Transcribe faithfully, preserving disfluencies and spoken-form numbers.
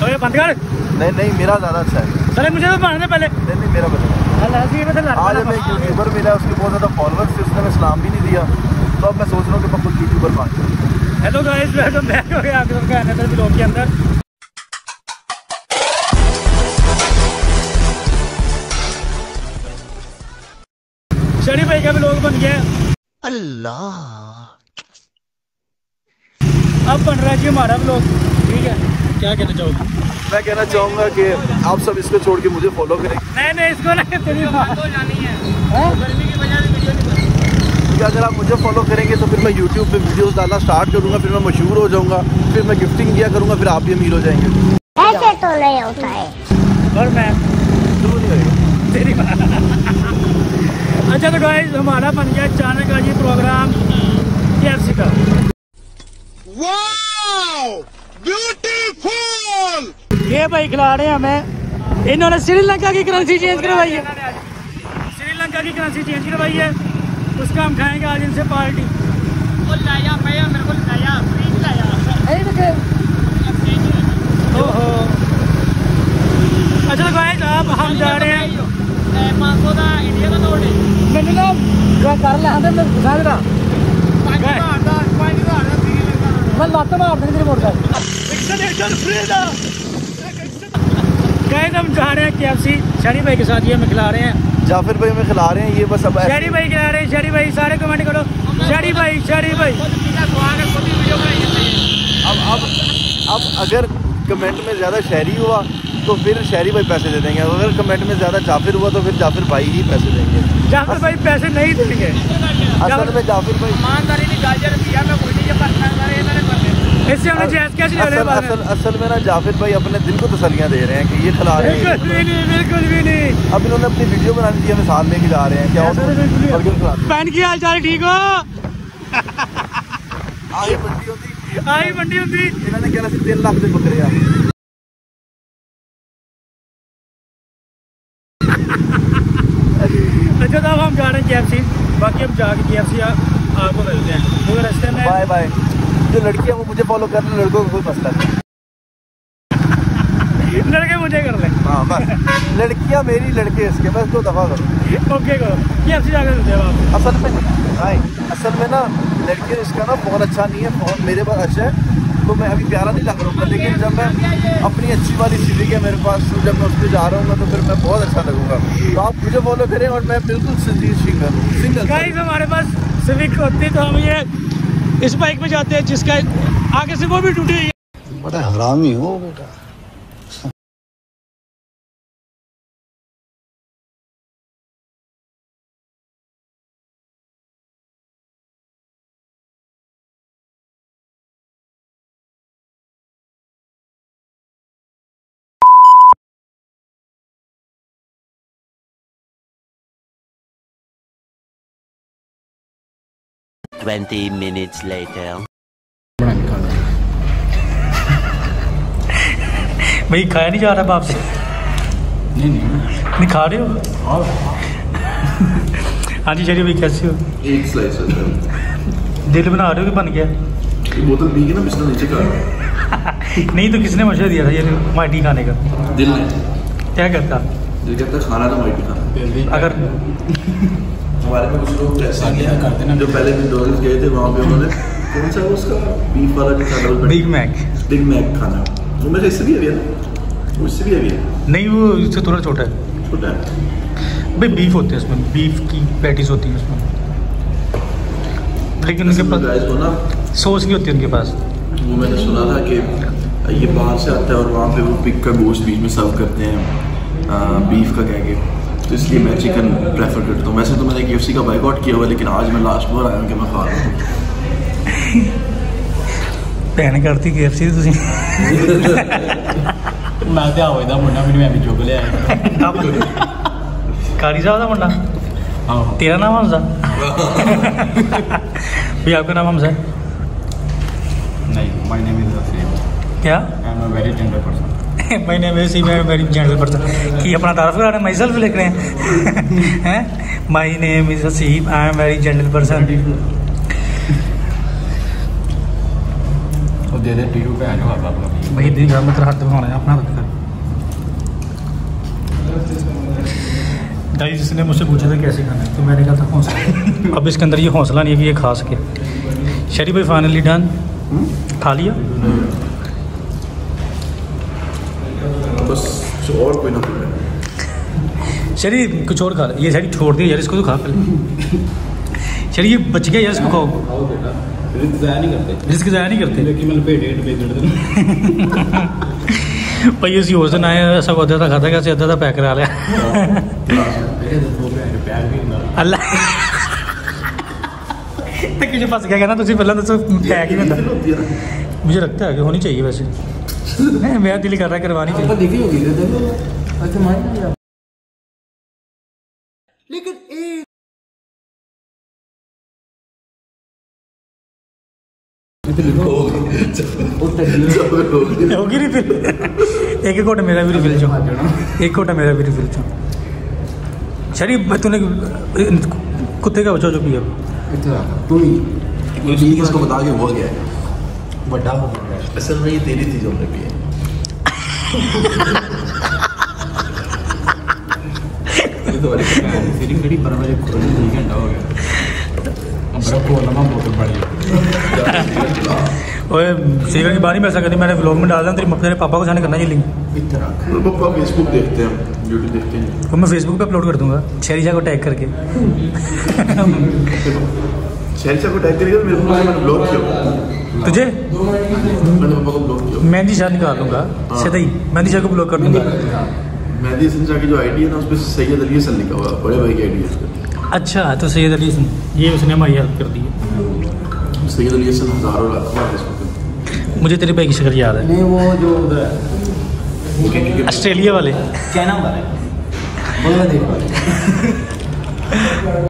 अरे बंद कर। नहीं नहीं मेरा ज़्यादा अच्छा है। चले मुझे तो मारने पहले। नहीं नहीं मेरा बता। आज हमें एक यूट्यूबर मिला, उसके बहुत ज़्यादा फॉलोअर्स थे, उसने हमें सलाम भी नहीं दिया, तो अब मैं सोच रहा हूँ कि मैं खुद यूट्यूबर बन जाऊँ। हेलो गाइस, वेलकम बैक हो गया आप सबका अनदर व्लॉग के अंदर। शरी भाई का व्लॉग बन गया। अल्लाह अब बन रहा है जी हमारा व्लॉग, ठीक है। क्या कहना चाहोगे? मैं कहना चाहूँगा कि आप सब इसको छोड़ के मुझे फॉलो करें। नहीं नहीं इसको नहीं, तेरी बात हो जानी है। गर्मी की वजह से वीडियो नहीं बनती। अगर आप मुझे फॉलो करेंगे तो फिर मैं यूट्यूब पे वीडियोस डालना स्टार्ट करूँगा, फिर मैं मशहूर हो जाऊँगा, फिर मैं गिफ्टिंग किया करूँगा, फिर आप भी अमीर हो जाएंगे। ऐसे तो नहीं होता है। और मैं शुरू नहीं होगा तेरी बात। अच्छा तो गाइस हमारा बन गया अचानक का ये प्रोग्राम केएफसी का। Wow beautiful. ये भाई खिला रहे हैं हमें, इन्होंने श्रीलंका की करेंसी चेंज करवाई है। श्रीलंका की करेंसी चेंज करवाई है, उसका हम खाएंगे आज इनसे पार्टी। ओहो अच्छा तो गाइस अब हम जा रहे हैं। मैंने ना कर लिया मैं लात मार देंगे मोड़ गाइस हम जा रहे हैं केएफसी। शरी भाई के साथ ये हमें खिला रहे हैं, जाफिर भाई हमें खिला रहे हैं। ये बस अब शरी भाई खिला रहे हैं। शरी भाई सारे कमेंट करो शरी भाई शरी भाई। अब अब अब अगर कमेंट में ज़्यादा शहरी हुआ तो फिर शहरी भाई पैसे दे देंगे, अगर कमेंट में ज़्यादा जाफिर हुआ तो फिर जाफिर भाई ही पैसे देंगे। जाफिर भाई पैसे नहीं देंगे असल में जाफिर भाई ईमानदारी इससे हमने जायज़ कैसे ले रहे हैं। असल असल में ना जाफिर भाई अपने दिल को तसल्लियाँ दे रहे हैं कि ये खिला रहे हैं। बिल्कुल भी नहीं, बिल्कुल भी नहीं। अब इन्होंने अपनी वीडियो बनाने की हमें साथ लेके जा रहे हैं। क्या बहन की हाल चाल ठीक हो? आई मंडी होती आई मंडी होती इन्होंने कहना सी तीन लाख से बकरे आ। अच्छा तो अब हम जा रहे हैं केएफसी। बाकी हम जाके केएफसी आपको मिलते हैं तो रास्ते में। Bye bye. जो लड़की है वो मुझे फॉलो कर ले, लड़कों का कोई मसला नहीं। लड़के मुझे कर ले। हाँ बस लड़कियाँ मेरी, लड़के इसके, बस दो दफा करो। ओके करो केएफसी जाकर मिलते हैं आप। असल में हाय असल में ना लड़के इसका ना फोन अच्छा नहीं है, फोन मेरे पास अच्छा है तो मैं अभी प्यारा नहीं लग रहा हूँ, लेकिन जब मैं अपनी अच्छी वाली सिविक है मेरे पास, तो जब मैं उस पर जा रहा हूँ तो फिर मैं बहुत अच्छा लगूंगा। तो आप मुझे फॉलो करें और मैं बिल्कुल सिंगल सिंगल गाइस हमारे पास सिविक होती तो हम ये इस बाइक में जाते हैं जिसका आगे से वो भी टूटी हुई है। बड़ा हरामी हो बेटा। Twenty minutes later. भाई खाया नहीं जा रहा बाप से? नहीं नहीं नहीं खा रहे हो? हाँ जी चलिए भाई कैसे हो? एक स्लाइस दिल बना रहे हो कि बन गया? ये बोतल पी के ना बिस्तर नीचे कर। नहीं तो किसने मशवरा दिया था ये माटी खाने का? दिल ने। क्या कहता? दिल कहता खाना तो माटी खाना। अगर हमारे में कुछ लोग ऐसा करते ना, जो पहले मैकडॉनल्ड्स गए थे वहाँ पे उन्होंने कौन सा उसका बीफ वाला जो था बिग मैक बिग मैक खाना, वो मेरे इससे भी है ना, उससे भी है नहीं, वो इससे थोड़ा छोटा है। छोटा है भाई बीफ होते हैं उसमें, बीफ की पैटीज होती है उसमें, लेकिन उनके पास ना सॉस की होती है उनके पास। वो मैंने सुना था कि ये बाहर से आता है और वहाँ पे वो पिग का गोश्त बीच में सर्व करते हैं बीफ का कह के, तो इसलिए मैं चिकन प्रेफर करता हूँ। वैसे तो मैंने केएफसी का बाइकआउट किया हुआ, लेकिन आज मैं लास्ट बार आया हूँ कि मैं खा रहा हूँ। भैन करती केएफसी तुसी मैं तो आओ इधर मुंडा भी मैं भी चुक लिया कारी साहब का मुंडा। हाँ तेरा नाम हमजा? भैया आपका नाम हमजा है? नहीं, माय नेम इज असीम। क्या? I am a very gentle person. My name is Aseem, I am very gentle person. कि अपना तारीफ करा रहे हैं, माई सेल्फ लिख रहे हैं हैं my name is Aseem, I am very gentle person. दे दे टीयू भैन हो बाबा भाई इतनी खराब मतलब हाथ दिखाना है अपना रख कर। गाइस जिसने मुझसे पूछा था कैसे खाना है तो मैंने कहा था हौसला। अब इसके अंदर ये हौसला नहीं है कि ये खा सके। शरीफ भाई फाइनली डन, खा लिया बस और कोई ना। शरीफ कुछ और खा ले। ये शरीफ छोड़ दिया यार, इसको तो खा पहले। शरीफ ये बच गया यार, इसको खाओ। रिस्क ज़ाया नहीं करते रिस्क ज़ाया नहीं करते लेकिन मैं लपेटे लपेट दे भाई उसी होश ना आया ऐसा अद्धा था खाता कैसे अद्धा था पैक करा लिया अल्लाह तक मुझे फंस गया ना तुझे पहले तो पैक ही होता। मुझे लगता है कि होनी चाहिए वैसे। नहीं मेरा दिल कर रहा है करवानी चाहिए। देखी होगी लेकिन होगी रिफिल। एक एक घोटा मेरा भी रिफिल चो, एक घोटा मेरा भी रिफिल चो। शरीफ तूने कुत्ते का बच्चा जो पिया तू ही इसको बता के हो गया है बड़ा हो गया। असल में ये तेरी थी जो हमने पिया। ये तो वाली तेरी कड़ी परवाह एक घंटा हो गया। अब बड़ा कोलमा बोतल पड़ी ओए सीकर की बारी में ऐसा करी मैंने व्लॉग में डाल दिया। तेरी तेरे पापा को जाने करना ये लिंक। पापा फेसबुक देखते हैं, यूट्यूब देखते हैं। तो मैं फेसबुक पे अपलोड कर दूंगा शरीशा को टैग करके। शहरिया को टैग करेगा मेरे को मैंने ब्लॉक किया तुझे मैंने पापा को ब्लॉक किया। मेहंदी शाह निकाल दूंगा सीधा ही, मेहंदी शाह को ब्लॉक कर दूंगा। मेहंदी हसन शाह की जो आईडी है ना उस पर सैयद अली हसन लिखा हुआ बड़े भाई की आईडी है। अच्छा तो सैयद अली हसन ये उसने हमारी हेल्प कर दी है। सैयद अली हसन हजारों लाख फेसबुक पे। मुझे तेरे भाई की शक्ल याद है। नहीं वो जो उधर है ऑस्ट्रेलिया वाले क्या नाम है बोल देख